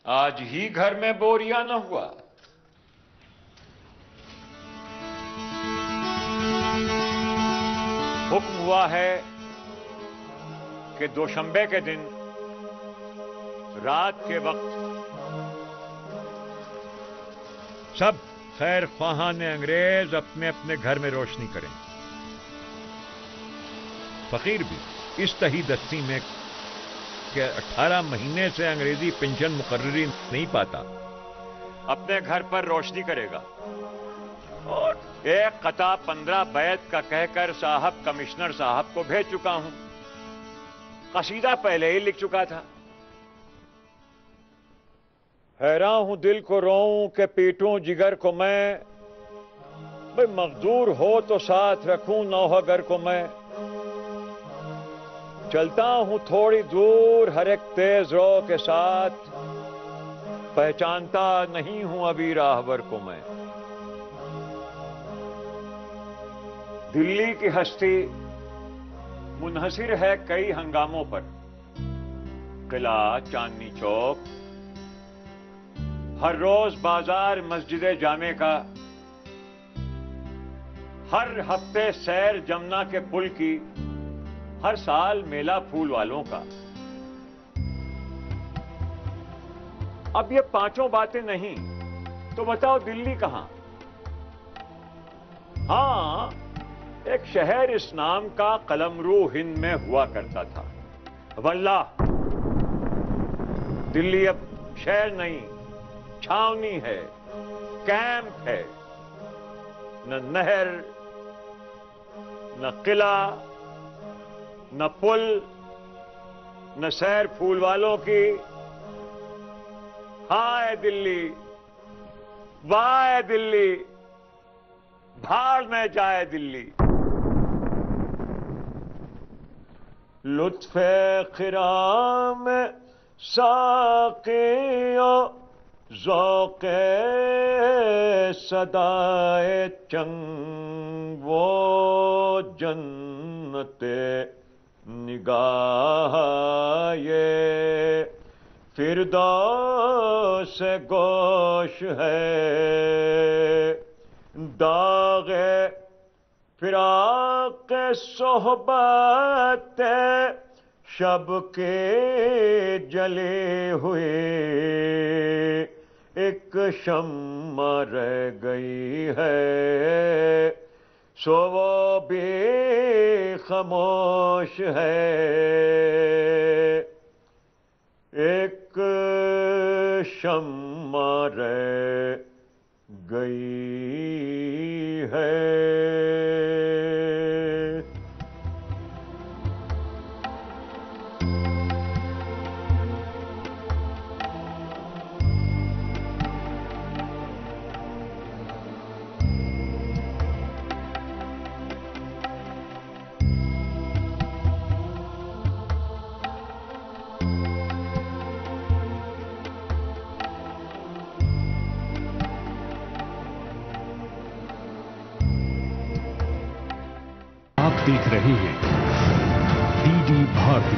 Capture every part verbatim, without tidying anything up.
आज ही घर में बोरिया न हुआ। हुक्म हुआ है कि दोशंबे के दिन रात के वक्त सब खैर ख्वाहान अंग्रेज अपने अपने घर में रोशनी करें। फकीर भी इस तही दस्ती में कि अठारह महीने से अंग्रेजी पेंशन मुकर्ररी नहीं पाता, अपने घर पर रोशनी करेगा। और एक कता पंद्रह बैत का कहकर साहब कमिश्नर साहब को भेज चुका हूं। कसीदा पहले ही लिख चुका था। हैरान हूं दिल को रोऊं कि पीटूं जिगर को मैं, भाई मकदूर हो तो साथ रखूं नौहगर को मैं। चलता हूं थोड़ी दूर हर एक तेज रो के साथ, पहचानता नहीं हूं अभी राहबर को मैं। दिल्ली की हस्ती मुनहसिर है कई हंगामों पर। किला, चांदनी चौक, हर रोज बाजार मस्जिद जामे का, हर हफ्ते सैर जमुना के पुल की, हर साल मेला फूल वालों का। अब ये पांचों बातें नहीं तो बताओ दिल्ली कहां? हां, एक शहर इस नाम का कलमरू हिंद में हुआ करता था। वल्लाह दिल्ली अब शहर नहीं, छावनी है, कैंप है। न नहर, न किला, न पुल, न सैर फूल वालों की। हाय दिल्ली, वाह दिल्ली, भाड़ में जाए दिल्ली। लुत्फे खिराम साकियो ज़ौक़े सदाए चंग वो जन्नते निगाह ये फिरदौस गोश है। दाग़े फिराक़ सोहबत शब के जले हुए एक शम्मा रह गई है, सो वो भी खामोश है। एक शम्मा रह गई है। देख रहे हैं डीडी भारती।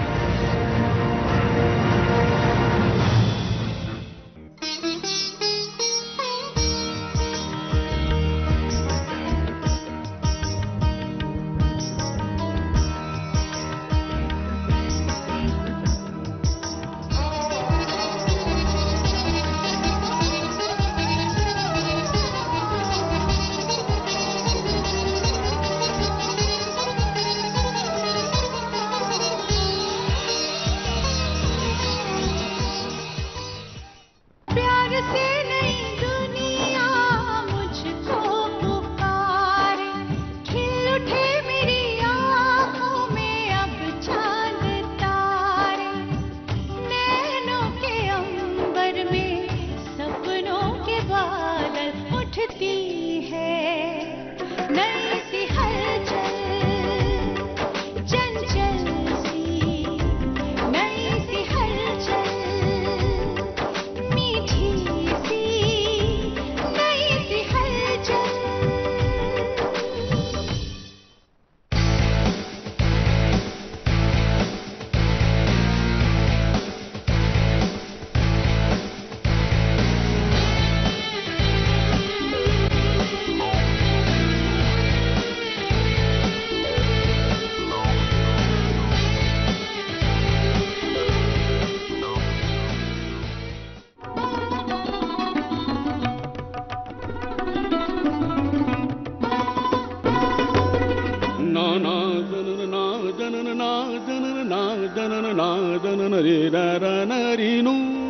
नरीनु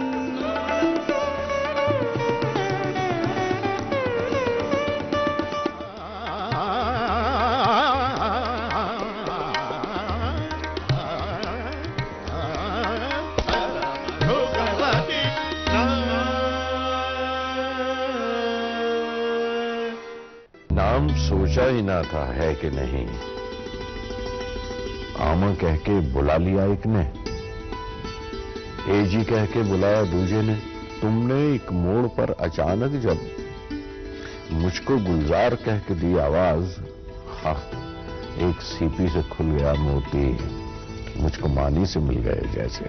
नाम सोचा ही ना था, है कि नहीं? आमा कह के बुला लिया एक ने, एजी कह के बुलाया दूजे ने। तुमने एक मोड़ पर अचानक जब मुझको गुलजार कह के दी आवाज, हाँ, एक सीपी से खुल गया मोती, मुझको मानी से मिल गए जैसे।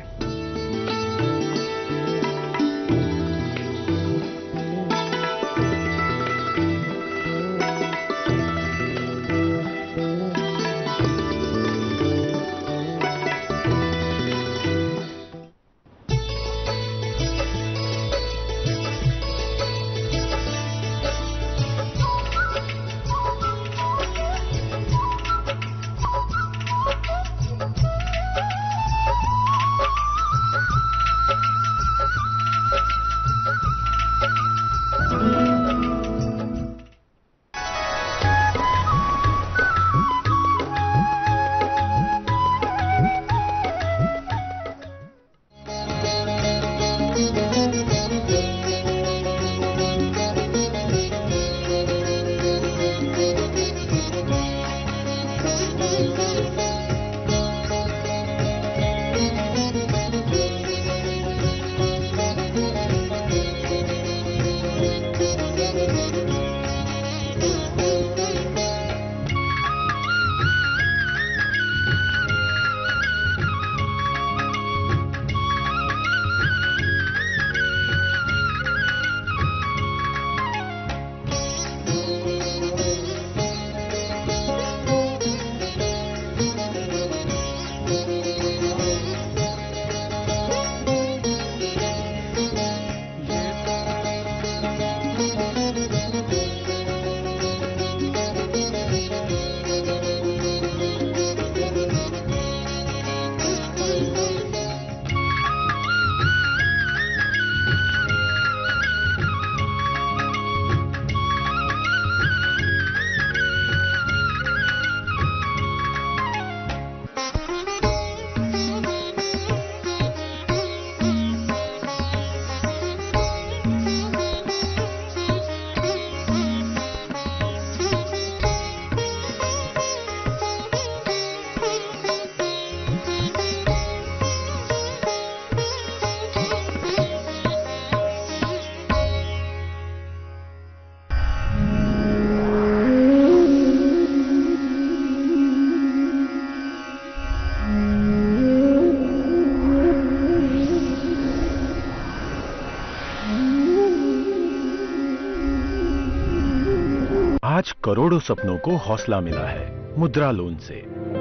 आज करोड़ों सपनों को हौसला मिला है मुद्रा लोन से।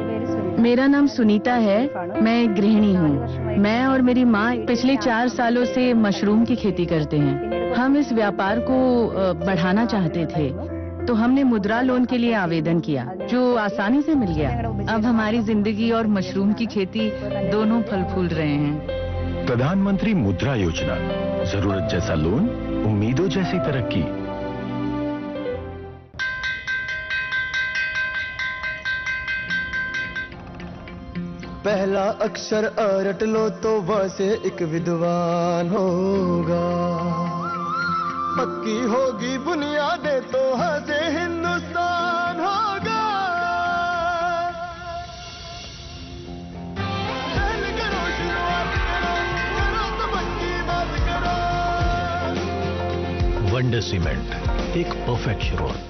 मेरा नाम सुनीता है, मैं एक गृहिणी हूँ। मैं और मेरी माँ पिछले चार सालों से मशरूम की खेती करते हैं। हम इस व्यापार को बढ़ाना चाहते थे, तो हमने मुद्रा लोन के लिए आवेदन किया, जो आसानी से मिल गया। अब हमारी जिंदगी और मशरूम की खेती दोनों फल फूल रहे हैं। प्रधानमंत्री मुद्रा योजना, जरूरत जैसा लोन, उम्मीदों जैसी तरक्की। पहला अक्षर अ रट लो तो वह से एक विद्वान होगा। पक्की होगी बुनियादें तो ह से हिंदुस्तान होगा। पहले करो शुरुआत करो, करो तो पक्की बात करो। वंडर सीमेंट, एक परफेक्ट शुरुआत।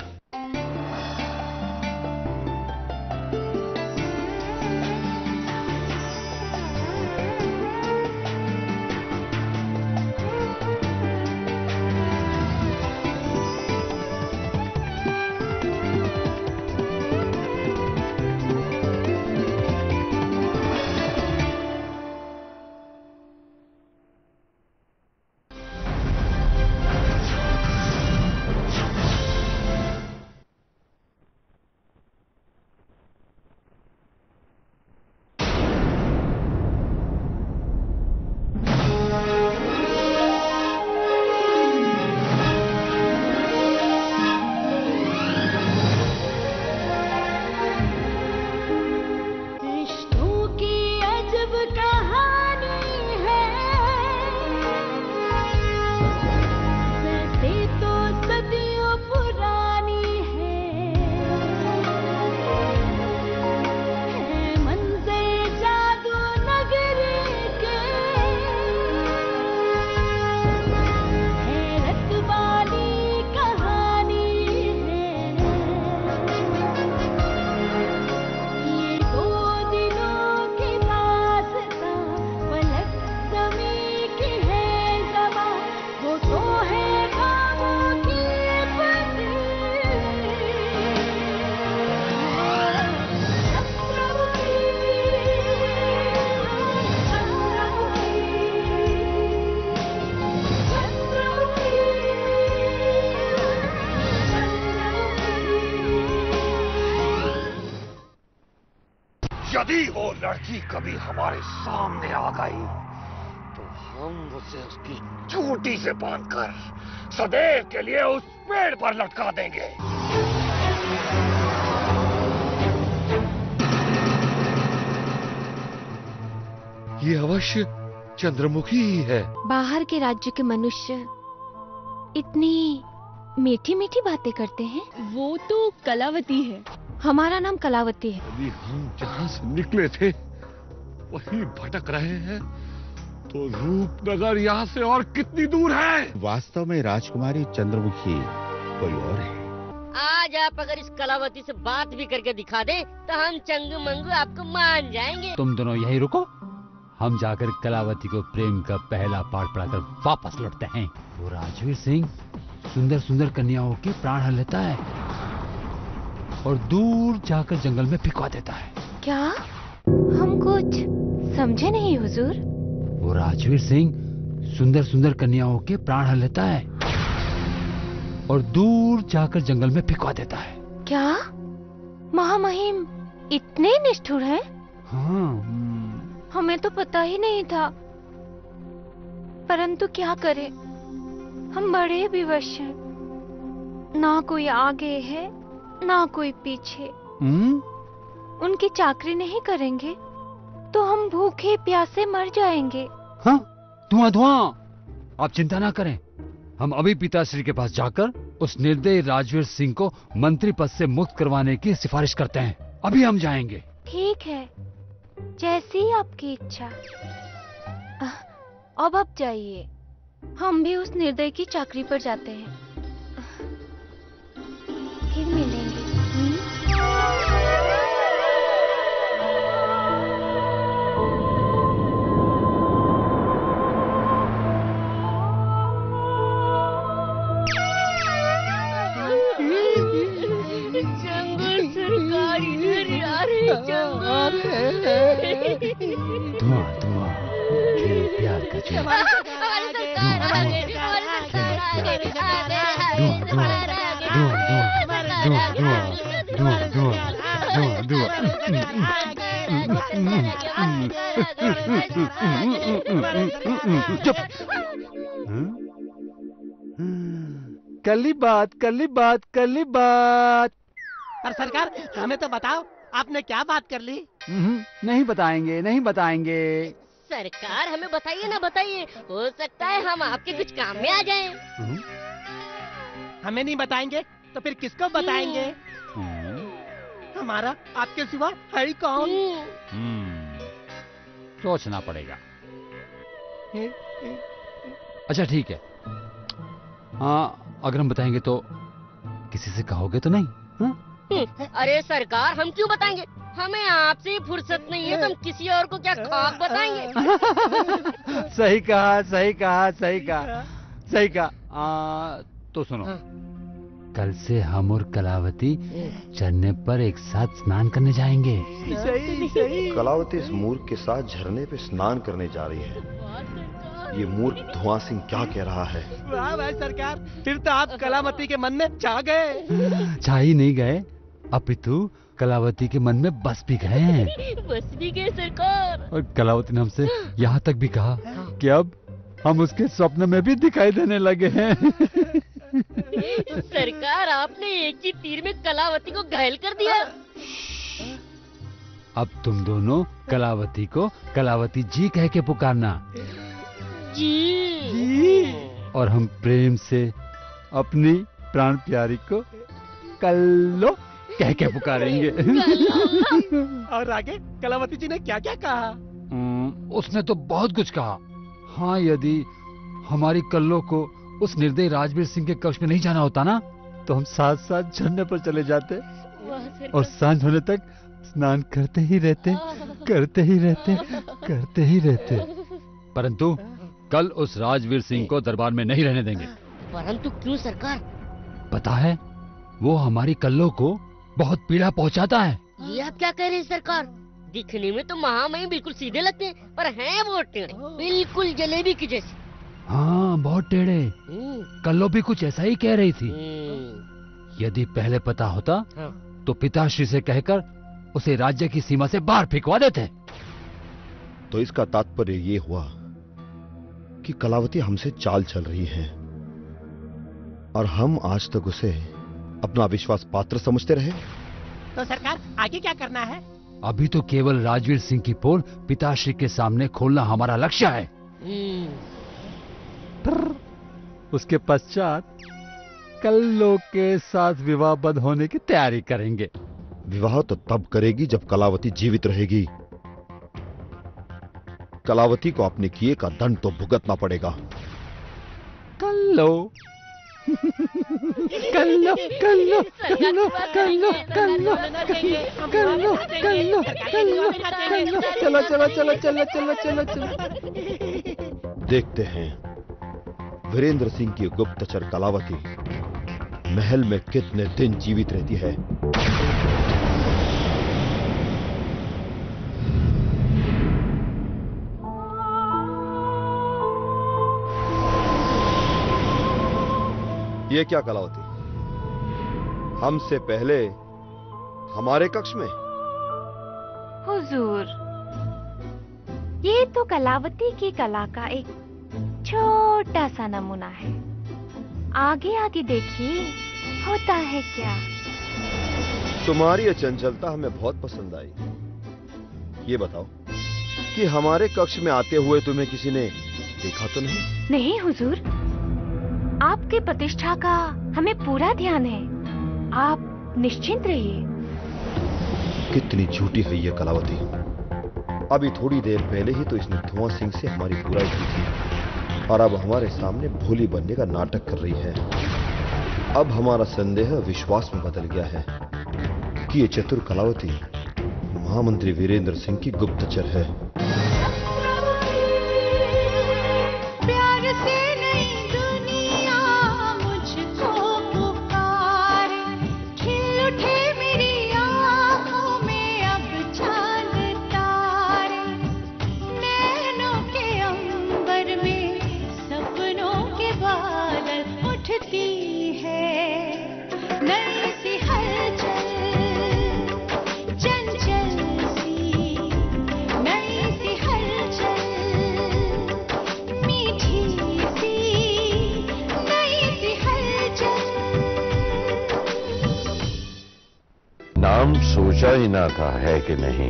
यदि वो लड़की कभी हमारे सामने आ गई तो हम उसे उसकी चोटी से बांधकर सदैव के लिए उस पेड़ पर लटका देंगे। ये अवश्य चंद्रमुखी ही है। बाहर के राज्य के मनुष्य इतनी मीठी मीठी बातें करते हैं। वो तो कलावती है। हमारा नाम कलावती है। अभी हम जहाँ से निकले थे वहीं भटक रहे हैं तो रूपनगर यहाँ से और कितनी दूर है? वास्तव में राजकुमारी चंद्रमुखी कोई और है। आज आप अगर इस कलावती से बात भी करके दिखा दे तो हम चंगू मंगू आपको मान जाएंगे। तुम दोनों यहीं रुको, हम जाकर कलावती को प्रेम का पहला पाठ पढ़ाकर वापस लौटते हैं। वो राजवीर सिंह सुंदर सुंदर कन्याओं के प्राण हर लेता है और दूर जाकर जंगल में फिकवा देता है। क्या? हम कुछ समझे नहीं हुजूर। वो राजवीर सिंह सुंदर सुंदर कन्याओं के प्राण हर लेता है और दूर जाकर जंगल में फिकवा देता है। क्या? महामहिम इतने निष्ठुर हैं? हाँ। हमें तो पता ही नहीं था, परंतु क्या करें, हम बड़े विवश हैं। ना कोई आगे है ना कोई पीछे। हम्म? उनकी चाकरी नहीं करेंगे तो हम भूखे प्यासे मर जाएंगे। हाँ, धुआं धुआं। आप चिंता ना करें, हम अभी पिताश्री के पास जाकर उस निर्दयी राजवीर सिंह को मंत्री पद से मुक्त करवाने की सिफारिश करते हैं। अभी हम जाएंगे। ठीक है, जैसी आपकी इच्छा। अब आप जाइए, हम भी उस निर्दयी की चाकरी पर जाते हैं। फिर मिलेंगे। सरकार इधर आ रही। धुआं धुआं, खेल प्यार का खेल। हमारी सरकार आ गई, हमारी सरकार आ गई। धुआं धुआं धुआं धुआं धुआं धुआं धुआं धुआं। चुप। कली बात कली बात कली बात। पर सरकार हमें तो बताओ, आपने क्या बात कर ली? नहीं बताएंगे नहीं बताएंगे। सरकार हमें बताइए ना बताइए, हो सकता है हम आपके कुछ काम में आ जाएं। हमें नहीं बताएंगे तो फिर किसको बताएंगे? हमारा आपके सिवा है ही कौन? सोचना पड़ेगा। अच्छा ठीक है, हाँ अगर हम बताएंगे तो किसी से कहोगे तो नहीं? हा? अरे सरकार हम क्यों बताएंगे, हमें आपसे फुर्सत नहीं है तो हम किसी और को क्या खाक बताएंगे। सही कहा सही कहा सही कहा सही कहा। आ, तो सुनो, कल से हम और कलावती झरने पर एक साथ स्नान करने जाएंगे। सही सही। कलावती इस मूर्ख के साथ झरने पे स्नान करने जा रही है। ये मूर्ख धुआं सिंह क्या कह रहा है? वाह भाई सरकार, फिर तो आप कलावती के मन में छा गए। छा ही नहीं गए, अपितु कलावती के मन में बस भी गए हैं। बस भी गए सरकार। और कलावती ने हमसे यहाँ तक भी कहा कि अब हम उसके स्वप्न में भी दिखाई देने लगे हैं। सरकार आपने एक ही तीर में कलावती को घायल कर दिया। अब तुम दोनों कलावती को कलावती जी कह के पुकारना। जी जी। और हम प्रेम से अपनी प्राण प्यारी को कल्लो कह के पुकारेंगे। और आगे कलावती जी ने क्या क्या कहा? उसने तो बहुत कुछ कहा। हाँ, यदि हमारी कल्लो को उस निर्दयी राजवीर सिंह के कक्ष में नहीं जाना होता ना तो हम साथ साथ झरने पर चले जाते और सांझ होने तक स्नान करते ही रहते करते ही रहते करते ही रहते। परंतु कल उस राजवीर सिंह को दरबार में नहीं रहने देंगे। परंतु क्यों सरकार? पता है, वो हमारी कल्लो को बहुत पीड़ा पहुंचाता है। ये आप क्या कह रहे हैं सरकार? दिखने में तो महामहिम बिल्कुल सीधे लगते हैं, पर हैं वो टेढ़े, बिल्कुल जलेबी की जैसी। हाँ, बहुत टेढ़े। कल्लो भी कुछ ऐसा ही कह रही थी। यदि पहले पता होता तो पिताश्री से कहकर उसे राज्य की सीमा से बाहर फेंकवा देते। तो इसका तात्पर्य यह हुआ कि कलावती हमसे चाल चल रही है और हम आज तक उसे अपना विश्वास पात्र समझते रहे। तो सरकार आगे क्या करना है? अभी तो केवल राजवीर सिंह की पोल पिताश्री के सामने खोलना हमारा लक्ष्य है। उसके पश्चात कल्लो के साथ विवाहबद्ध होने की तैयारी करेंगे। विवाह तो तब करेगी जब कलावती जीवित रहेगी। कलावती को अपने किए का दंड तो भुगतना पड़ेगा। कल्लो कल्लो कल्लो कल्लो कल्लो कल्लो कल्लो कल्लो कल्लो कल्लो चलो चलो चलो चलो चलो चलो चलो। देखते हैं वीरेंद्र सिंह की गुप्तचर कलावती महल में कितने दिन जीवित रहती है। ये क्या कलावती, हमसे पहले हमारे कक्ष में? हुजूर, ये तो कलावती की कला का एक छोटा सा नमूना है। आगे आगे देखिए होता है क्या। तुम्हारी ये चंचलता हमें बहुत पसंद आई। ये बताओ कि हमारे कक्ष में आते हुए तुम्हें किसी ने देखा तो नहीं? नहीं हुजूर, आपकी प्रतिष्ठा का हमें पूरा ध्यान है, आप निश्चिंत रहिए। कितनी झूठी है ये कलावती। अभी थोड़ी देर पहले ही तो इसने धुआं सिंह से हमारी बुराई की थी और अब हमारे सामने भोली बनने का नाटक कर रही है। अब हमारा संदेह विश्वास में बदल गया है कि ये चतुर कलावती महामंत्री वीरेंद्र सिंह की गुप्तचर है। नाम सोचा ही ना था, है कि नहीं?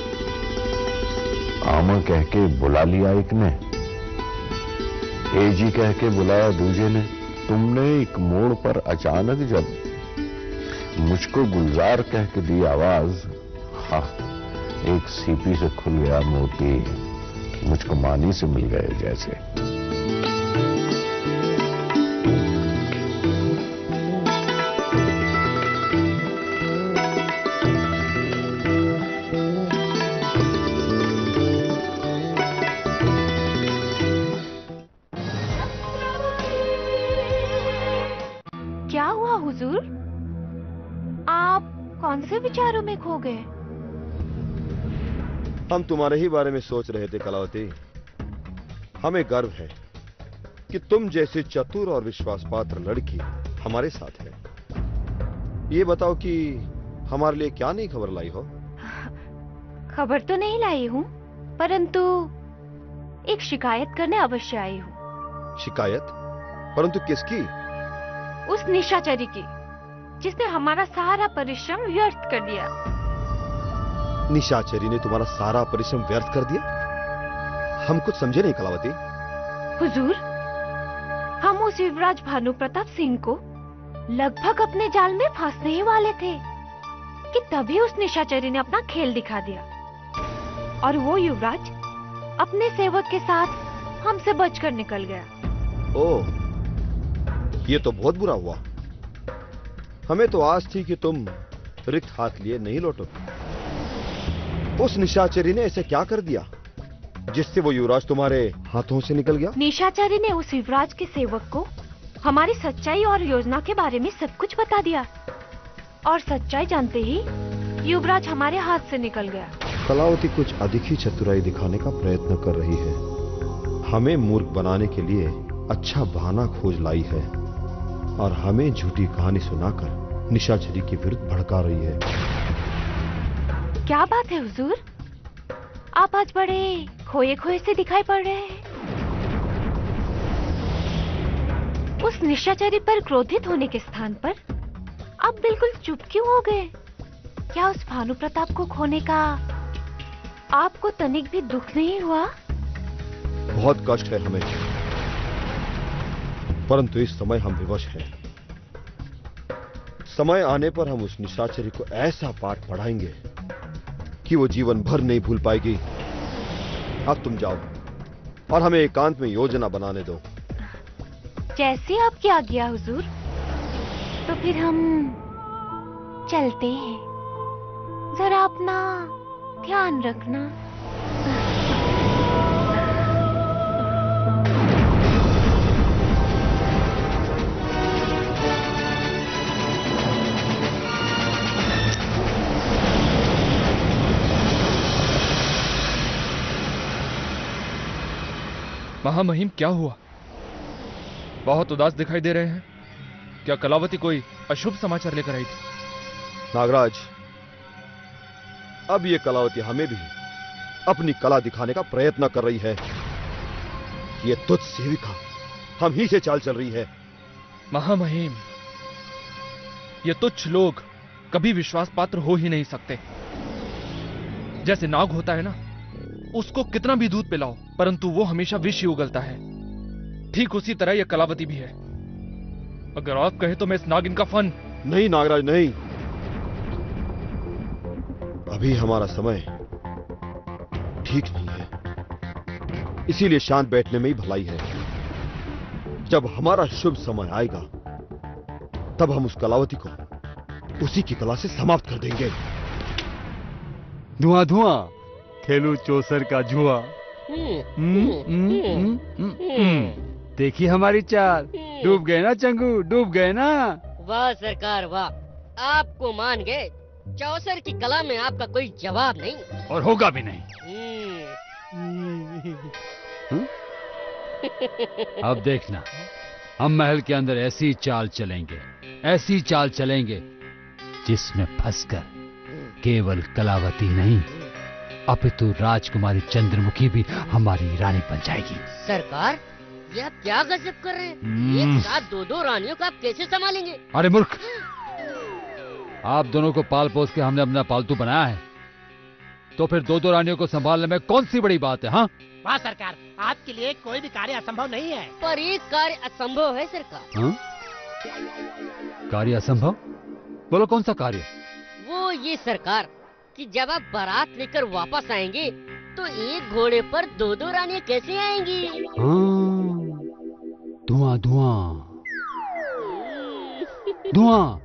आमा कह के बुला लिया एक ने, ए जी कह के बुलाया दूजे ने। तुमने एक मोड़ पर अचानक जब मुझको गुलजार कह के दी आवाज, हाँ, एक सीपी से खुल गया मोती, मुझको मानी से मिल गए जैसे। कौन से विचारों में खो गए? हम तुम्हारे ही बारे में सोच रहे थे कलावती। हमें गर्व है कि तुम जैसी चतुर और विश्वासपात्र लड़की हमारे साथ है। ये बताओ कि हमारे लिए क्या नई खबर लाई हो? खबर तो नहीं लाई हूँ, परंतु एक शिकायत करने अवश्य आई हूँ। शिकायत? परंतु किसकी? उस निशाचरी की, जिसने हमारा सारा परिश्रम व्यर्थ कर दिया। निशाचरी ने तुम्हारा सारा परिश्रम व्यर्थ कर दिया? हम कुछ समझे नहीं कलावती। हुजूर, हम उस युवराज भानु प्रताप सिंह को लगभग अपने जाल में फंसने ही वाले थे कि तभी उस निशाचरी ने अपना खेल दिखा दिया और वो युवराज अपने सेवक के साथ हमसे बचकर निकल गया। ओह, ये तो बहुत बुरा हुआ। हमें तो आस थी कि तुम रिक्त हाथ लिए नहीं लौटोगे। उस निशाचरी ने ऐसे क्या कर दिया जिससे वो युवराज तुम्हारे हाथों से निकल गया? निशाचरी ने उस युवराज के सेवक को हमारी सच्चाई और योजना के बारे में सब कुछ बता दिया और सच्चाई जानते ही युवराज हमारे हाथ से निकल गया। कलावती कुछ अधिक ही चतुराई दिखाने का प्रयत्न कर रही है। हमें मूर्ख बनाने के लिए अच्छा बहाना खोज लाई है और हमें झूठी कहानी सुनाकर निशाचरी के विरुद्ध भड़का रही है। क्या बात है हुजूर, आप आज बड़े खोए खोए से दिखाई पड़ रहे हैं। उस निशाचरी पर क्रोधित होने के स्थान पर आप बिल्कुल चुप क्यों हो गए? क्या उस भानु प्रताप को खोने का आपको तनिक भी दुख नहीं हुआ? बहुत कष्ट है हमें, परंतु इस समय हम विवश हैं। समय आने पर हम उस निशाचरी को ऐसा पाठ पढ़ाएंगे कि वो जीवन भर नहीं भूल पाएगी। अब तुम जाओ और हमें एकांत में योजना बनाने दो। जैसे आपकी आज्ञा हुजूर। तो फिर हम चलते हैं। जरा अपना ध्यान रखना। महामहिम, क्या हुआ? बहुत उदास दिखाई दे रहे हैं। क्या कलावती कोई अशुभ समाचार लेकर आई थी? नागराज, अब ये कलावती हमें भी अपनी कला दिखाने का प्रयत्न कर रही है। ये तुच्छ सेविका हम ही से चाल चल रही है। महामहिम, ये तुच्छ लोग कभी विश्वास पात्र हो ही नहीं सकते। जैसे नाग होता है ना, उसको कितना भी दूध पिलाओ परंतु वो हमेशा विष ही उगलता है, ठीक उसी तरह यह कलावती भी है। अगर आप कहे तो मैं इस नागिन का फन। नहीं नागराज, नहीं। अभी हमारा समय ठीक नहीं है, इसीलिए शांत बैठने में ही भलाई है। जब हमारा शुभ समय आएगा तब हम उस कलावती को उसी की कला से समाप्त कर देंगे। धुआं धुआं खेलू चौसर का जुआ। देखिए हमारी चाल, डूब गए ना चंगू, डूब गए ना। वाह सरकार वाह, आपको मान गए। चौसर की कला में आपका कोई जवाब नहीं, और होगा भी नहीं। अब देखना, हम महल के अंदर ऐसी चाल चलेंगे, ऐसी चाल चलेंगे जिसमें फंसकर केवल कलावती नहीं अपितु राजकुमारी चंद्रमुखी भी हमारी रानी बन जाएगी। सरकार, ये आप क्या गजब कर रहे हैं? एक साथ दो दो रानियों को आप कैसे संभालेंगे? अरे मूर्ख, आप दोनों को पाल पोस के हमने अपना पालतू बनाया है, तो फिर दो दो रानियों को संभालने में कौन सी बड़ी बात है? हाँ वाह सरकार, आपके लिए कोई भी कार्य असंभव नहीं है। पर एक कार्य असंभव है सरकार। हाँ? कार्य असंभव? बोलो कौन सा कार्य? वो ये सरकार कि जब आप बारात लेकर वापस आएंगे तो एक घोड़े पर दो दो रानियां कैसे आएंगी? हाँ, धुआं धुआं धुआं।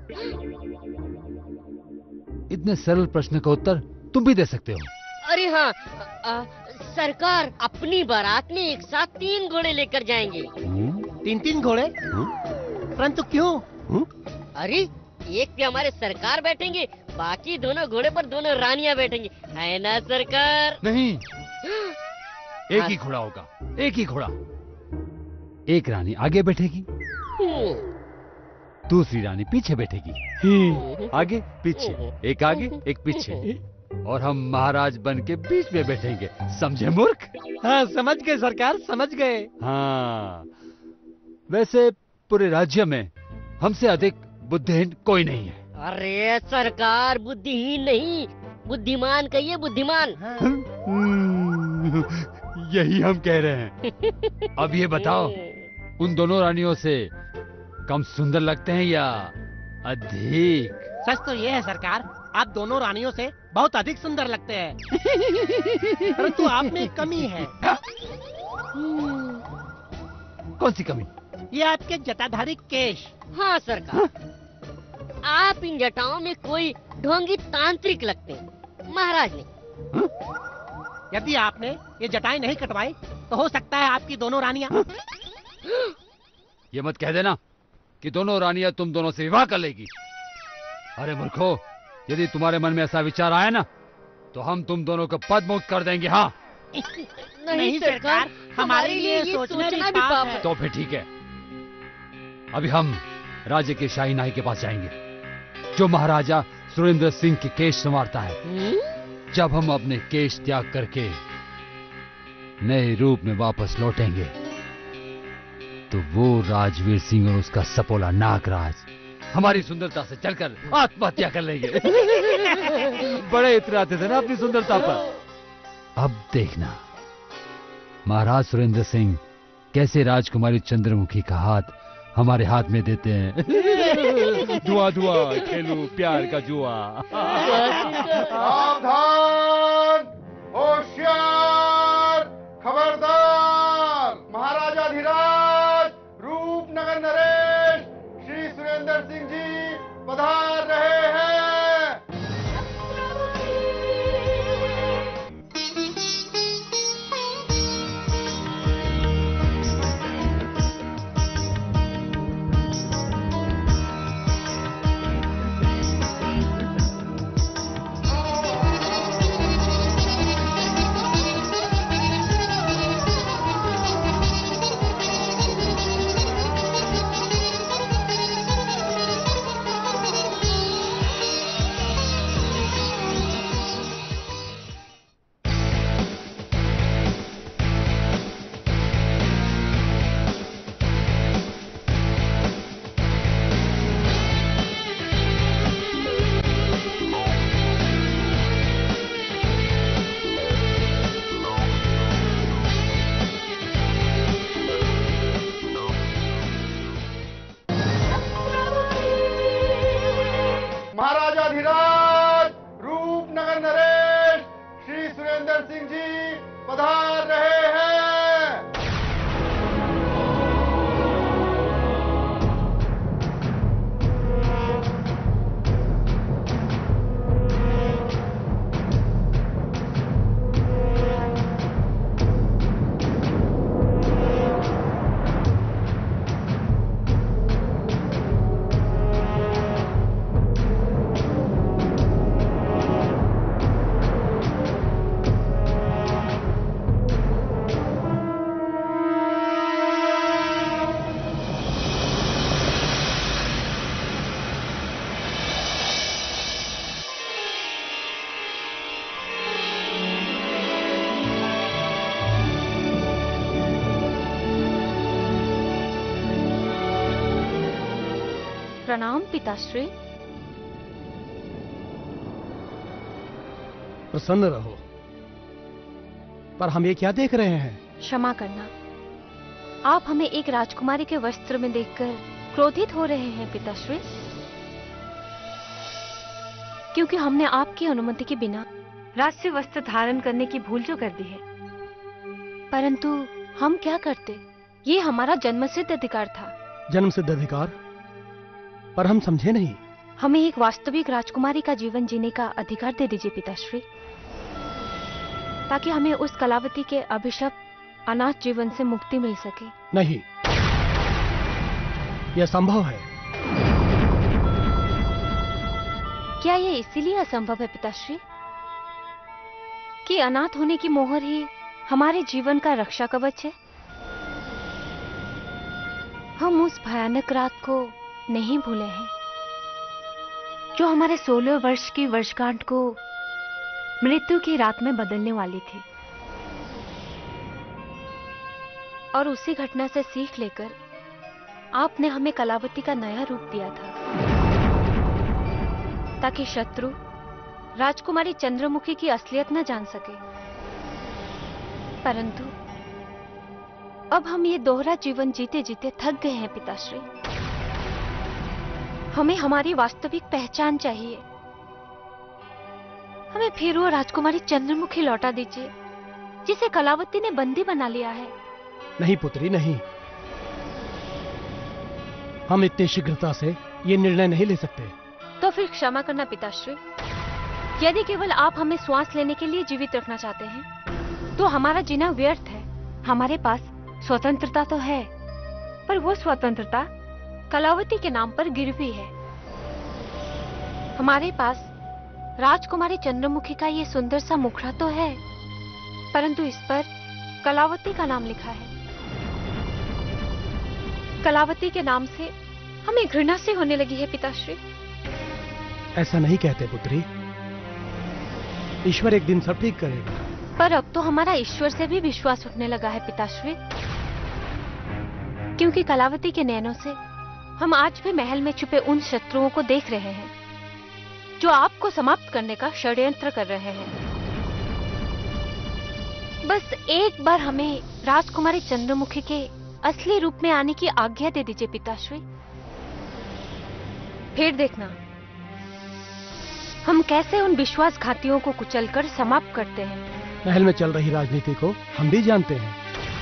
इतने सरल प्रश्न का उत्तर तुम भी दे सकते हो। अरे हाँ, आ, सरकार अपनी बारात में एक साथ तीन घोड़े लेकर जाएंगे। तीन तीन घोड़े? परंतु क्यों? अरे एक पे हमारे सरकार बैठेंगे, बाकी दोनों घोड़े पर दोनों रानियां बैठेंगी, है ना सरकार? नहीं, एक ही घोड़ा होगा, एक ही घोड़ा। एक रानी आगे बैठेगी, दूसरी रानी पीछे बैठेगी। आगे पीछे, एक आगे एक पीछे, और हम महाराज बन के बीच में बैठेंगे। समझे मूर्ख? हाँ समझ गए सरकार, समझ गए। हाँ, वैसे पूरे राज्य में हमसे अधिक बुद्धिहीन कोई नहीं है। अरे सरकार, बुद्धिहीन नहीं, बुद्धिमान कहिए, बुद्धिमान। यही हम कह रहे हैं। अब ये बताओ, उन दोनों रानियों से कम सुंदर लगते हैं या अधिक? सच तो ये है सरकार, आप दोनों रानियों से बहुत अधिक सुंदर लगते हैं। परंतु आप में एक कमी है। कौन सी कमी? ये आपके जटाधारी केश। हाँ सरकार, आप इन जटाओं में कोई ढोंगी तांत्रिक लगते हैं, महाराज ने। यदि आपने ये जटाएं नहीं कटवाई तो हो सकता है आपकी दोनों रानियां। ये मत कह देना कि दोनों रानियां तुम दोनों से विवाह कर लेगी। अरे मूर्खो, यदि तुम्हारे मन में ऐसा विचार आया ना तो हम तुम दोनों को पद मुक्त कर देंगे। हाँ नहीं, नहीं सरकार, हमारे लिए सोचना भी पाप है। तो फिर ठीक है, अभी हम राज्य के शाही नाई के पास जाएंगे जो महाराजा सुरेंद्र सिंह के केश संवारता है। जब हम अपने केश त्याग करके नए रूप में वापस लौटेंगे तो वो राजवीर सिंह और उसका सपोला नागराज हमारी सुंदरता से चलकर आत्महत्या कर लेंगे। बड़े इतराते थे ना अपनी सुंदरता पर। अब देखना महाराज सुरेंद्र सिंह कैसे राजकुमारी चंद्रमुखी का हाथ हमारे हाथ में देते हैं। धुआं धुआं खेलू प्यार का जुआ। सावधान, होशियार, खबरदार। महाराजाधिराज रूपनगर नरेश श्री सुरेंद्र सिंह जी पधार रहे हैं। महाराजाधिराज रूपनगर नरेश श्री सुरेंद्र सिंह जी पधार रहे हैं। प्रणाम पिताश्री। प्रसन्न रहो। पर हम ये क्या देख रहे हैं? क्षमा करना, आप हमें एक राजकुमारी के वस्त्र में देखकर क्रोधित हो रहे हैं पिताश्री, क्योंकि हमने आपकी अनुमति के बिना राजसी वस्त्र धारण करने की भूल जो कर दी है। परंतु हम क्या करते, ये हमारा जन्मसिद्ध अधिकार था। जन्मसिद्ध अधिकार? पर हम समझे नहीं। हमें एक वास्तविक राजकुमारी का जीवन जीने का अधिकार दे दीजिए पिताश्री, ताकि हमें उस कलावती के अभिशप्त अनाथ जीवन से मुक्ति मिल सके। नहीं, यह संभव है। क्या यह इसीलिए असंभव है पिताश्री कि अनाथ होने की मोहर ही हमारे जीवन का रक्षा कवच है? हम उस भयानक रात को नहीं भूले हैं जो हमारे सोलह वर्ष की वर्षगांठ को मृत्यु की रात में बदलने वाली थी। और उसी घटना से सीख लेकर आपने हमें कलावती का नया रूप दिया था, ताकि शत्रु राजकुमारी चंद्रमुखी की असलियत न जान सके। परंतु अब हम ये दोहरा जीवन जीते जीते थक गए हैं पिताश्री। हमें हमारी वास्तविक पहचान चाहिए। हमें फिर वो राजकुमारी चंद्रमुखी लौटा दीजिए जिसे कलावती ने बंदी बना लिया है। नहीं पुत्री, नहीं। हम इतनी शीघ्रता से ये निर्णय नहीं ले सकते। तो फिर क्षमा करना पिताश्री, यदि केवल आप हमें श्वास लेने के लिए जीवित रखना चाहते हैं तो हमारा जीना व्यर्थ है। हमारे पास स्वतंत्रता तो है, पर वो स्वतंत्रता कलावती के नाम पर गिरवी है। हमारे पास राजकुमारी चंद्रमुखी का ये सुंदर सा मुखड़ा तो है, परंतु इस पर कलावती का नाम लिखा है। कलावती के नाम से हमें घृणा से होने लगी है पिताश्री। ऐसा नहीं कहते पुत्री। ईश्वर एक दिन सब ठीक करेगा। पर अब तो हमारा ईश्वर से भी विश्वास उठने लगा है पिताश्री, क्योंकि कलावती के नैनों से हम आज भी महल में छुपे उन शत्रुओं को देख रहे हैं जो आपको समाप्त करने का षड्यंत्र कर रहे हैं। बस एक बार हमें राजकुमारी चंद्रमुखी के असली रूप में आने की आज्ञा दे दीजिए पिताश्री। फिर देखना हम कैसे उन विश्वासघातियों को कुचलकर समाप्त करते हैं। महल में चल रही राजनीति को हम भी जानते हैं,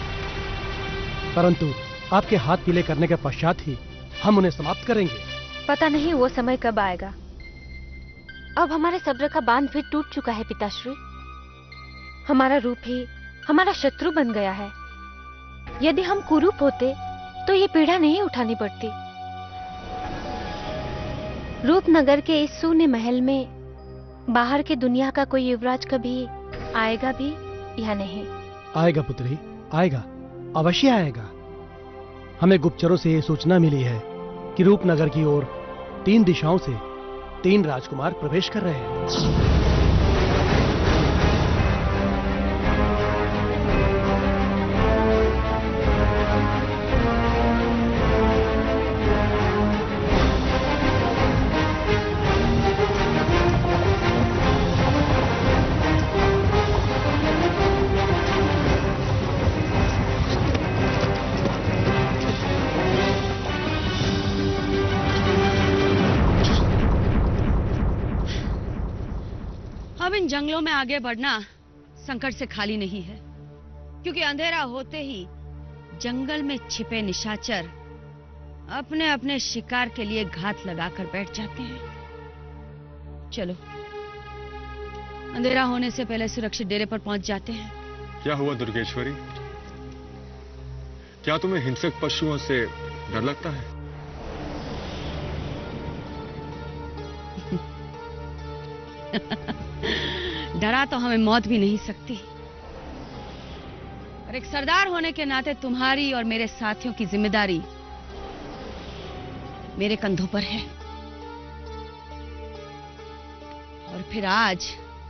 परंतु आपके हाथ पीले करने के पश्चात ही हम उन्हें समाप्त करेंगे। पता नहीं वो समय कब आएगा। अब हमारे सब्र का बांध भी टूट चुका है पिताश्री। हमारा रूप ही हमारा शत्रु बन गया है। यदि हम कुरूप होते तो ये पीड़ा नहीं उठानी पड़ती। रूपनगर के इस शून्य महल में बाहर की दुनिया का कोई युवराज कभी आएगा भी या नहीं? आएगा पुत्री, आएगा, अवश्य आएगा। हमें गुप्तचरों से ये सूचना मिली है कि रूपनगर की ओर तीन दिशाओं से तीन राजकुमार प्रवेश कर रहे हैं। अब इन जंगलों में आगे बढ़ना संकट से खाली नहीं है, क्योंकि अंधेरा होते ही जंगल में छिपे निशाचर अपने अपने शिकार के लिए घात लगाकर बैठ जाते हैं। चलो अंधेरा होने से पहले सुरक्षित डेरे पर पहुंच जाते हैं। क्या हुआ दुर्गेश्वरी? क्या तुम्हें हिंसक पशुओं से डर लगता है? डरा तो हमें मौत भी नहीं सकती, और एक सरदार होने के नाते तुम्हारी और मेरे साथियों की जिम्मेदारी मेरे कंधों पर है। और फिर आज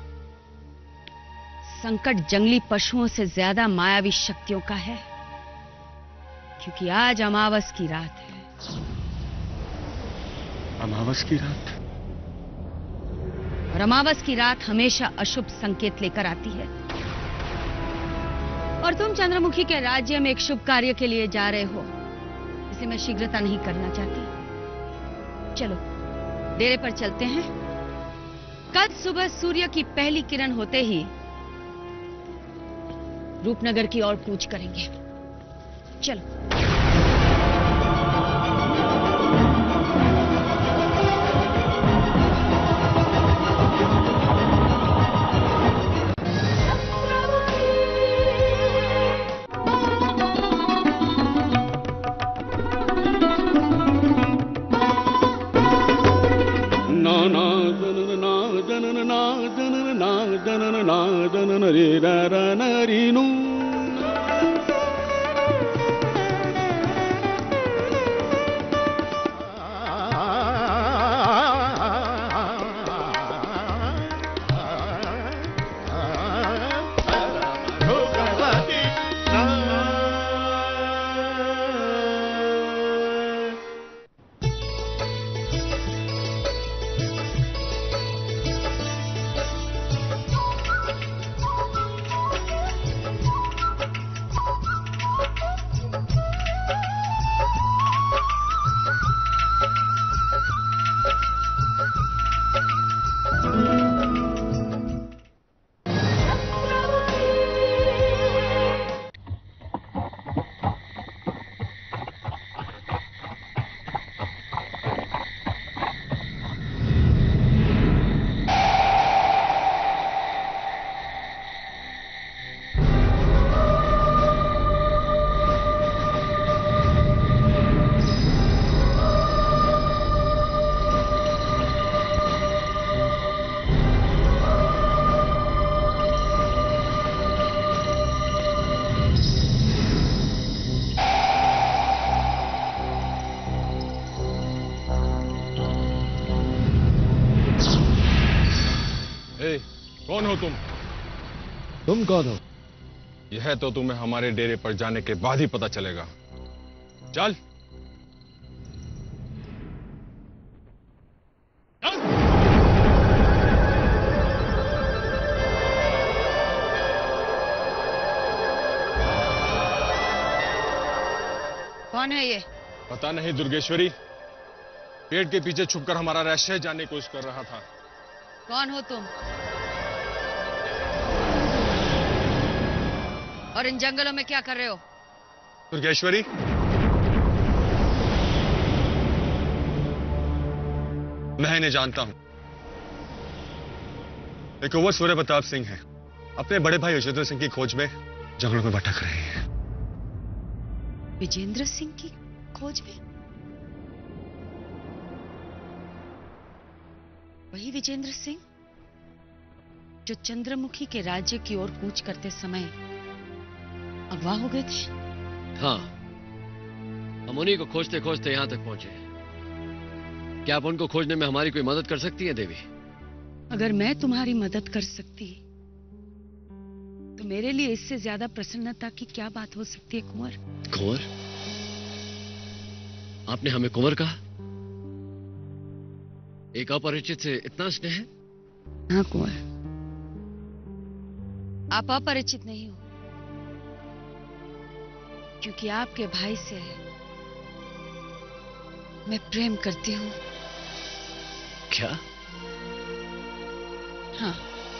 संकट जंगली पशुओं से ज्यादा मायावी शक्तियों का है, क्योंकि आज अमावस की रात है। अमावस की रात? और अमावस की रात हमेशा अशुभ संकेत लेकर आती है। और तुम चंद्रमुखी के राज्य में एक शुभ कार्य के लिए जा रहे हो, इसे मैं शीघ्रता नहीं करना चाहती। चलो डेरे पर चलते हैं। कल सुबह सूर्य की पहली किरण होते ही रूपनगर की ओर कूच करेंगे। चलो। कौन हो तुम? तुम कौन हो? यह तो तुम्हें हमारे डेरे पर जाने के बाद ही पता चलेगा। चल। कौन है ये? पता नहीं दुर्गेश्वरी, पेड़ के पीछे छुपकर हमारा रहस्य जानने की कोशिश कर रहा था। कौन हो तुम? और इन जंगलों में क्या कर रहे हो? दुर्गेश्वरी, मैं इन्हें जानता हूं। एक वो सूर्य प्रताप सिंह है, अपने बड़े भाई विजेंद्र सिंह की खोज में जंगलों में भटक रहे हैं। विजेंद्र सिंह की खोज में? वही विजेंद्र सिंह जो चंद्रमुखी के राज्य की ओर कूच करते समय अगवा हो गए थे। हाँ, हम उन्हीं को खोजते खोजते यहां तक पहुंचे। क्या आप उनको खोजने में हमारी कोई मदद कर सकती है देवी? अगर मैं तुम्हारी मदद कर सकती तो मेरे लिए इससे ज्यादा प्रसन्नता की क्या बात हो सकती है कुंवर? कुंवर? आपने हमें कुंवर कहा? एक अपरिचित से इतना स्नेह? हाँ कुंवर, आप अपरिचित नहीं हो, क्योंकि आपके भाई से मैं प्रेम करती हूँ। क्या? हाँ,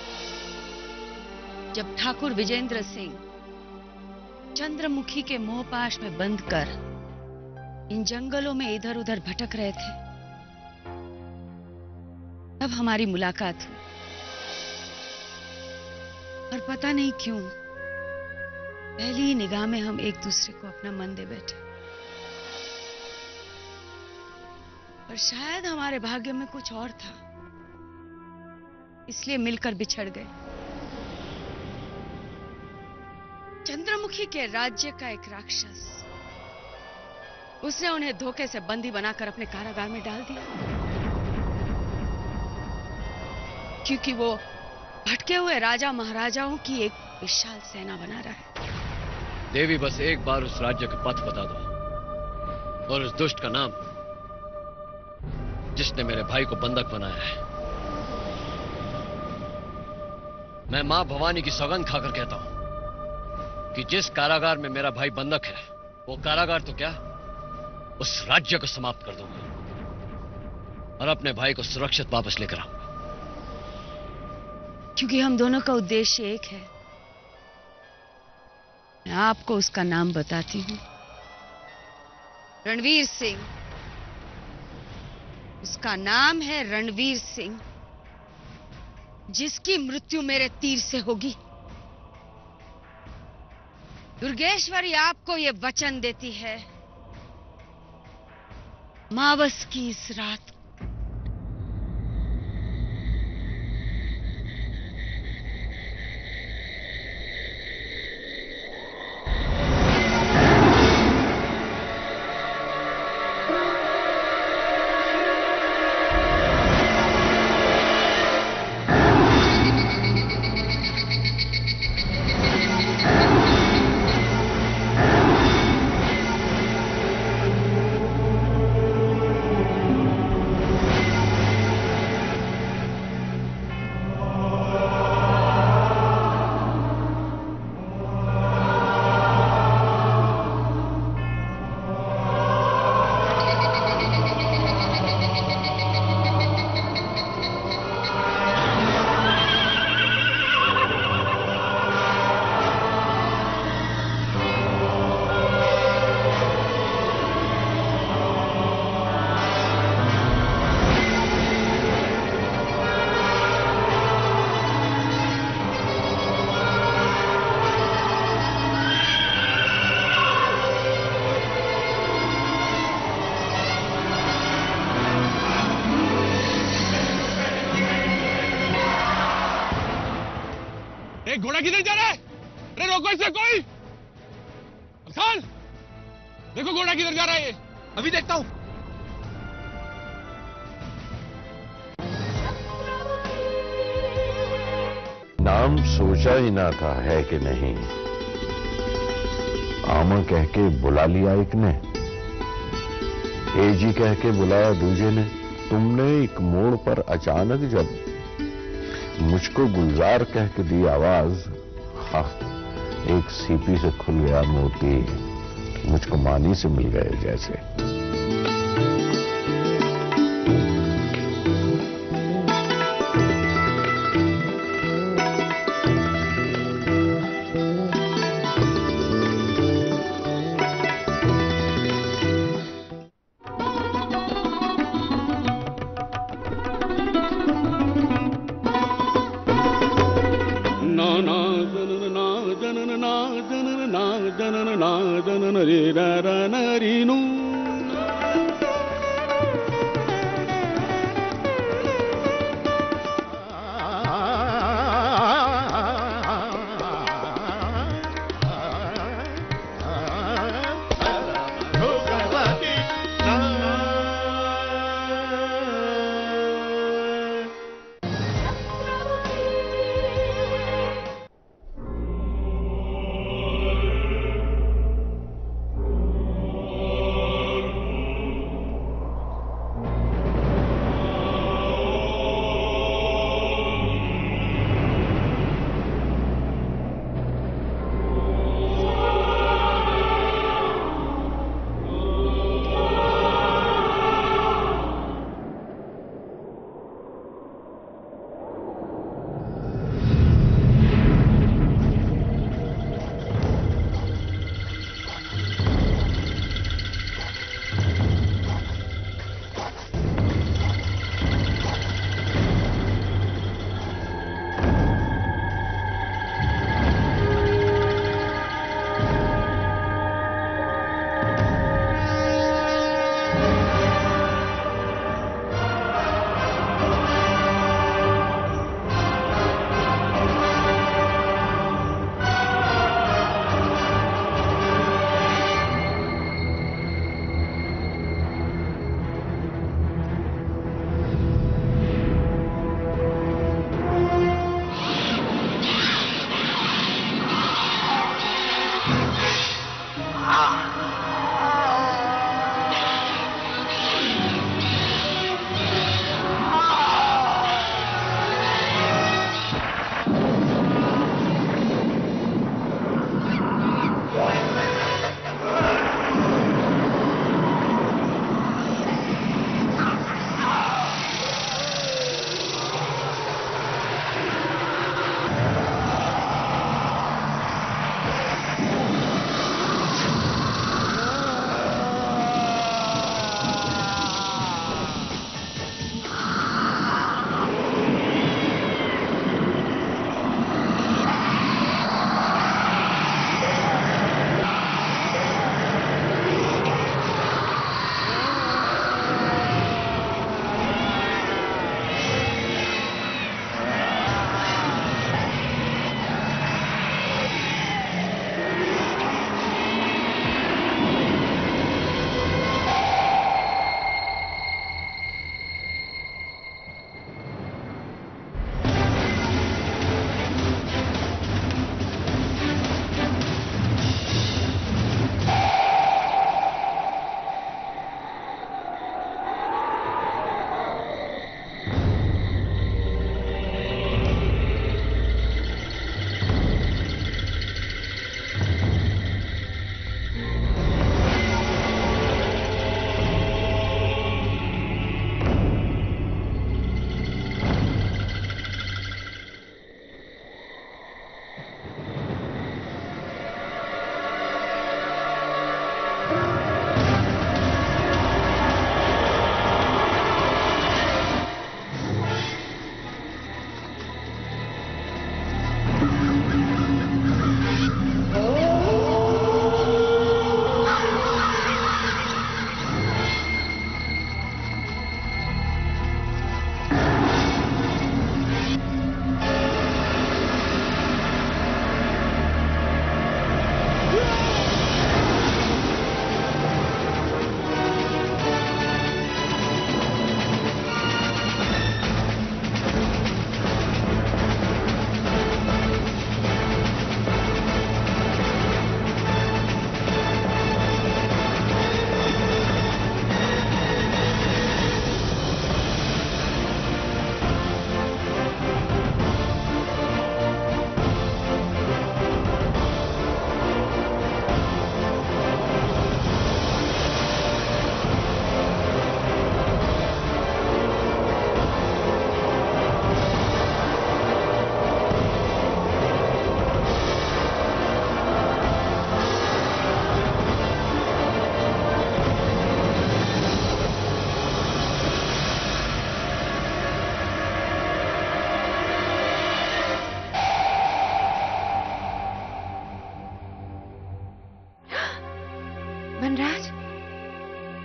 जब ठाकुर विजेंद्र सिंह चंद्रमुखी के मोहपाश में बंद कर इन जंगलों में इधर उधर भटक रहे थे, तब हमारी मुलाकात हुई। और पता नहीं क्यों पहली ही निगाह में हम एक दूसरे को अपना मन दे बैठे। पर शायद हमारे भाग्य में कुछ और था, इसलिए मिलकर बिछड़ गए। चंद्रमुखी के राज्य का एक राक्षस, उसने उन्हें धोखे से बंदी बनाकर अपने कारागार में डाल दिया, क्योंकि वो भटके हुए राजा महाराजाओं की एक विशाल सेना बना रहा है। देवी, बस एक बार उस राज्य का पथ बता दो और उस दुष्ट का नाम जिसने मेरे भाई को बंधक बनाया है। मैं मां भवानी की सौगंध खाकर कहता हूं कि जिस कारागार में मेरा भाई बंधक है, वो कारागार तो क्या, उस राज्य को समाप्त कर दूंगा और अपने भाई को सुरक्षित वापस लेकर आऊंगा। क्योंकि हम दोनों का उद्देश्य एक है। मैं आपको उसका नाम बताती हूं, रणवीर सिंह। उसका नाम है रणवीर सिंह, जिसकी मृत्यु मेरे तीर से होगी। दुर्गेश्वरी आपको यह वचन देती है, मावस की इस रात घोड़ा किधर जा रहा है? अरे रोको इसे कोई! अफसान, देखो घोड़ा किधर जा रहा है। ये अभी देखता हूं। नाम सोचा ही ना था, है कि नहीं? आमा कह के बुला लिया एक ने, ए जी कह के बुलाया दूजे ने। तुमने एक मोड़ पर अचानक जब मुझको गुलजार कह के दी आवाज, हाँ, एक सीपी से खुल गया मोती, मुझको मानी से मिल गए जैसे।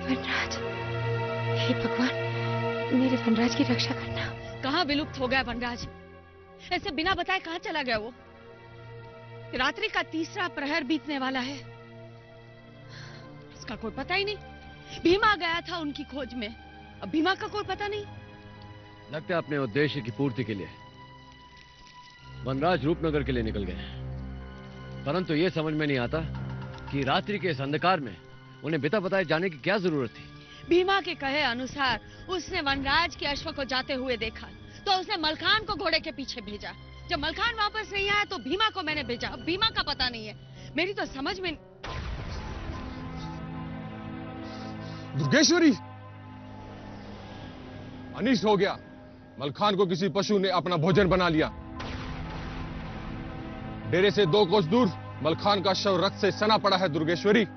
वनराज, हे भगवान, मेरे वनराज की रक्षा करना। कहाँ विलुप्त हो गया वनराज? ऐसे बिना बताए कहाँ चला गया वो? रात्रि का तीसरा प्रहर बीतने वाला है, इसका कोई पता ही नहीं। भीमा गया था उनकी खोज में, अब भीमा का कोई पता नहीं। लगता है अपने उद्देश्य की पूर्ति के लिए वनराज रूपनगर के लिए निकल गए, परंतु यह समझ में नहीं आता कि रात्रि के इस अंधकार में उन्हें बिता बताए जाने की क्या जरूरत थी। भीमा के कहे अनुसार उसने वनराज के अश्व को जाते हुए देखा, तो उसने मलखान को घोड़े के पीछे भेजा। जब मलखान वापस नहीं आया तो भीमा को मैंने भेजा। अब भीमा का पता नहीं है, मेरी तो समझ में। दुर्गेश्वरी, अनिष्ट हो गया। मलखान को किसी पशु ने अपना भोजन बना लिया। डेरे से दो कोस दूर मलखान का शव रक्त से सना पड़ा है। दुर्गेश्वरी,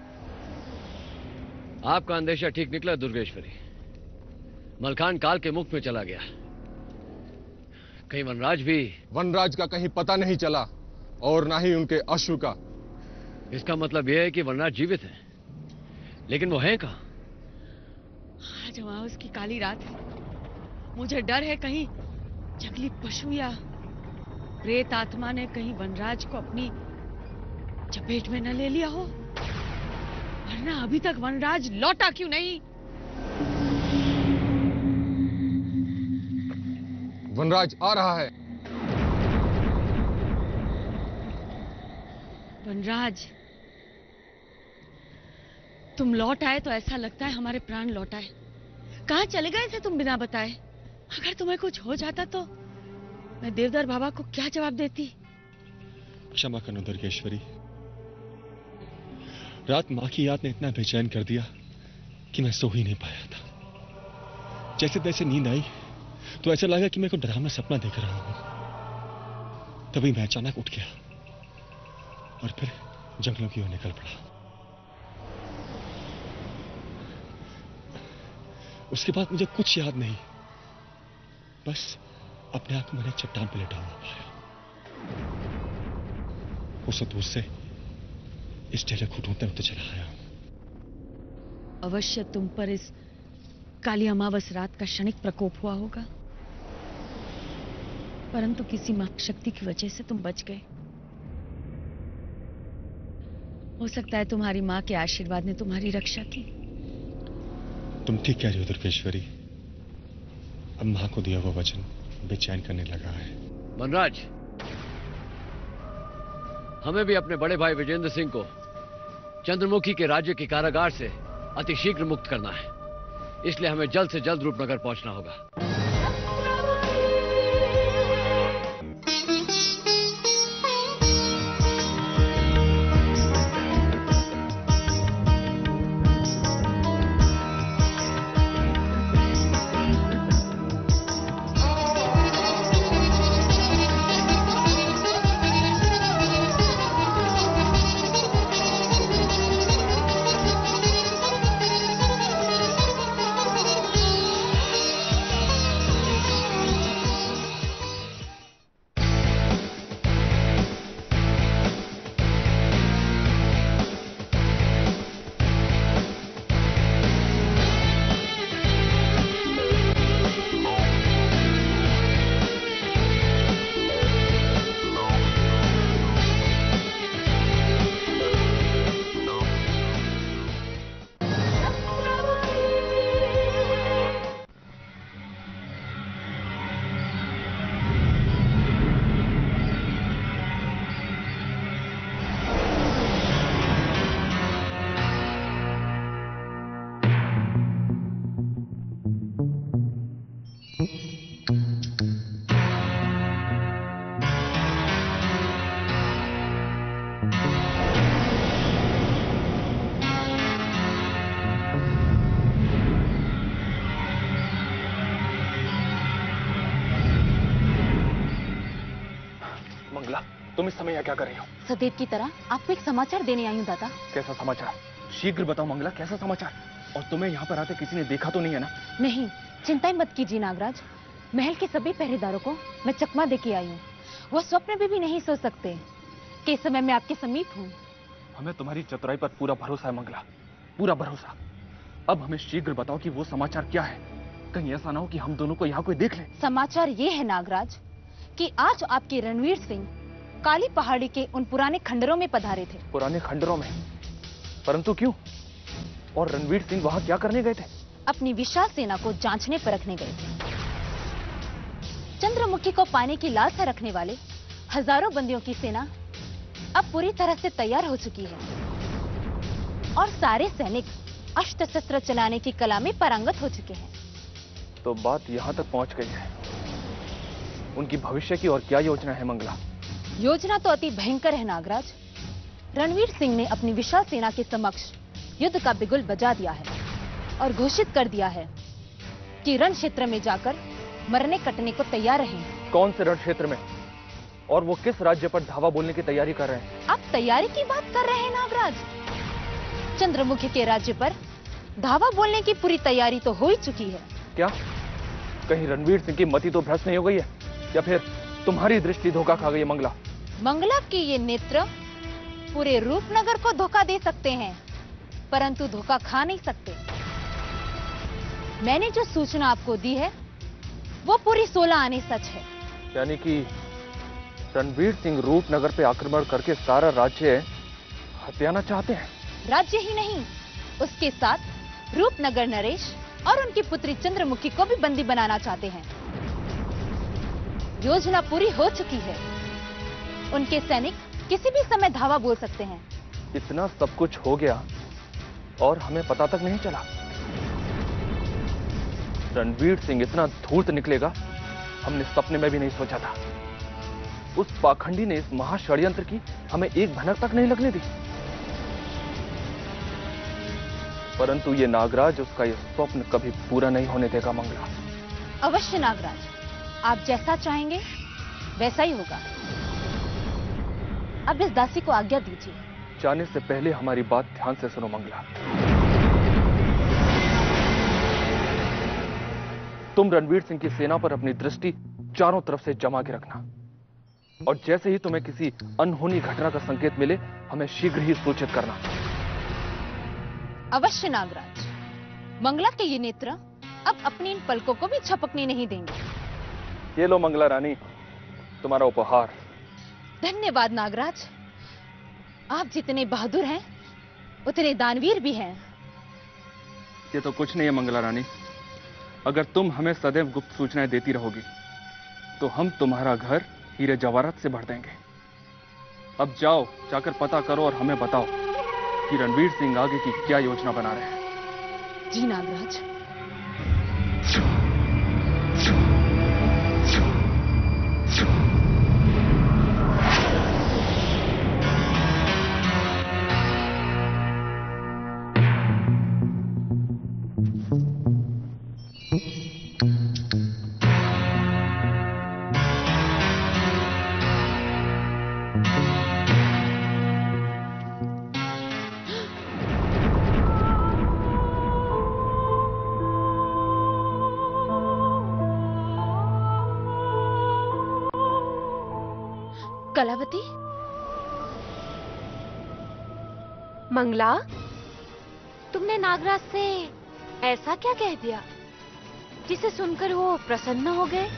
आपका अंदेशा ठीक निकला दुर्गेश्वरी। मलखान काल के मुख में चला गया। कहीं वनराज भी? वनराज का कहीं पता नहीं चला और ना ही उनके अश्व का। इसका मतलब यह है कि वनराज जीवित है, लेकिन वो है कहां? आज अमावस की काली रात है, मुझे डर है कहीं जंगली पशु या प्रेत आत्मा ने कहीं वनराज को अपनी चपेट में न ले लिया हो। वरना अभी तक वनराज लौटा क्यों नहीं? वनराज आ रहा है। वनराज, तुम लौट आए तो ऐसा लगता है हमारे प्राण लौट आए। कहां चले गए थे तुम बिना बताए? अगर तुम्हें कुछ हो जाता तो मैं देवदार बाबा को क्या जवाब देती? क्षमा करना दुर्गेश्वरी, रात मां की याद ने इतना बेचैन कर दिया कि मैं सो ही नहीं पाया था। जैसे तैसे नींद आई तो ऐसा लगा कि मैं कोई डरावना सपना देख रहा हूं। तभी मैं अचानक उठ गया और फिर जंगलों की ओर निकल पड़ा। उसके बाद मुझे कुछ याद नहीं, बस अपने आप को मैंने चट्टान पर लेटा हुआ पाया। उस दूर से इस ढेले को ढूंढते हुए चला आया। अवश्य तुम पर इस काली अमावस रात का क्षणिक प्रकोप हुआ होगा, परंतु किसी मां शक्ति की वजह से तुम बच गए। हो सकता है तुम्हारी मां के आशीर्वाद ने तुम्हारी रक्षा की। तुम ठीक कह रही हो दुर्गेश्वरी, अब मां को दिया हुआ वचन बेचैन करने लगा है। वनराज, हमें भी अपने बड़े भाई विजेंद्र सिंह को चंद्रमुखी के राज्य के कारागार से अतिशीघ्र मुक्त करना है, इसलिए हमें जल्द से जल्द रूपनगर पहुंचना होगा। तुम इस समय यहाँ क्या कर रही हो? सदैव की तरह आपको एक समाचार देने आई हूँ दादा। कैसा समाचार? शीघ्र बताओ मंगला, कैसा समाचार? और तुम्हें यहाँ पर आते किसी ने देखा तो नहीं है ना? नहीं, चिंता मत कीजिए नागराज। महल के सभी पहरेदारों को मैं चकमा दे के आई हूँ। वह स्वप्न में भी नहीं सोच सकते कि इस समय मैं आपके समीप हूँ। हमें तुम्हारी चतुराई पर पूरा भरोसा है मंगला, पूरा भरोसा। अब हमें शीघ्र बताओ कि वो समाचार क्या है। कहीं ऐसा ना हो कि हम दोनों को यहाँ कोई देख ले। समाचार ये है नागराज कि आज आपके रणवीर सिंह काली पहाड़ी के उन पुराने खंडरों में पधारे थे। पुराने खंडरों में? परंतु क्यों? और रणवीर सिंह वहां क्या करने गए थे? अपनी विशाल सेना को जांचने परखने गए थे। चंद्रमुखी को पाने की लालसा रखने वाले हजारों बंदियों की सेना अब पूरी तरह से तैयार हो चुकी है और सारे सैनिक अस्त्र शस्त्र चलाने की कला में पारंगत हो चुके हैं। तो बात यहाँ तक पहुँच गई है। उनकी भविष्य की और क्या योजना है मंगला? योजना तो अति भयंकर है नागराज। रणवीर सिंह ने अपनी विशाल सेना के समक्ष युद्ध का बिगुल बजा दिया है और घोषित कर दिया है कि रण क्षेत्र में जाकर मरने कटने को तैयार रहें। कौन से रण क्षेत्र में? और वो किस राज्य पर धावा बोलने की तैयारी कर रहे हैं? आप तैयारी की बात कर रहे हैं नागराज? चंद्रमुखी के राज्य पर धावा बोलने की पूरी तैयारी तो हो ही चुकी है। क्या कहीं रणवीर सिंह की मति तो भ्रष्ट नहीं हो गई है, या फिर तुम्हारी दृष्टि धोखा खा गई है मंगला? मंगला के ये नेत्र पूरे रूपनगर को धोखा दे सकते हैं, परंतु धोखा खा नहीं सकते। मैंने जो सूचना आपको दी है वो पूरी सोलह आने सच है। यानी कि रणवीर सिंह रूपनगर पे आक्रमण करके सारा राज्य हथियाना चाहते हैं। राज्य ही नहीं, उसके साथ रूपनगर नरेश और उनकी पुत्री चंद्रमुखी को भी बंदी बनाना चाहते हैं। योजना पूरी हो चुकी है। उनके सैनिक किसी भी समय धावा बोल सकते हैं। इतना सब कुछ हो गया और हमें पता तक नहीं चला। रणवीर सिंह इतना धूर्त निकलेगा हमने सपने में भी नहीं सोचा था। उस पाखंडी ने इस महाषड्यंत्र की हमें एक भनक तक नहीं लगने दी। परंतु ये नागराज उसका ये स्वप्न कभी पूरा नहीं होने देगा मंगला। अवश्य नागराज, आप जैसा चाहेंगे वैसा ही होगा। अब इस दासी को आज्ञा दीजिए। जाने से पहले हमारी बात ध्यान से सुनो मंगला। तुम रणवीर सिंह की सेना पर अपनी दृष्टि चारों तरफ से जमा के रखना और जैसे ही तुम्हें किसी अनहोनी घटना का संकेत मिले हमें शीघ्र ही सूचित करना। अवश्य नागराज। मंगला के ये नेत्र अब अपनी इन पलकों को भी झपकने नहीं देंगे। ये लो मंगला रानी, तुम्हारा उपहार। धन्यवाद नागराज। आप जितने बहादुर हैं उतने दानवीर भी हैं। ये तो कुछ नहीं है मंगला रानी। अगर तुम हमें सदैव गुप्त सूचनाएं देती रहोगी तो हम तुम्हारा घर हीरे जवाहरात से भर देंगे। अब जाओ, जाकर पता करो और हमें बताओ कि रणवीर सिंह आगे की क्या योजना बना रहे हैं। जी नागराज। कलावती, मंगला, तुमने नागराज से ऐसा क्या कह दिया जिसे सुनकर वो प्रसन्न हो गए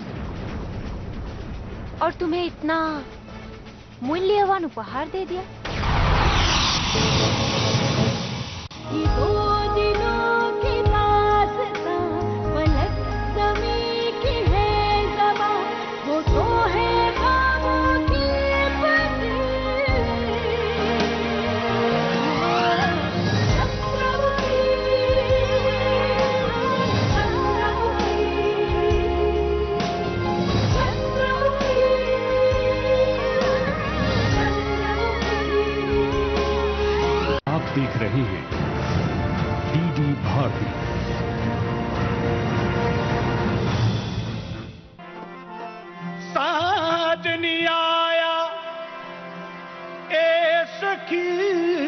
और तुम्हें इतना मूल्यवान उपहार दे दिया? देख रहे हैं डीडी भारती। साजनी आया ए सखी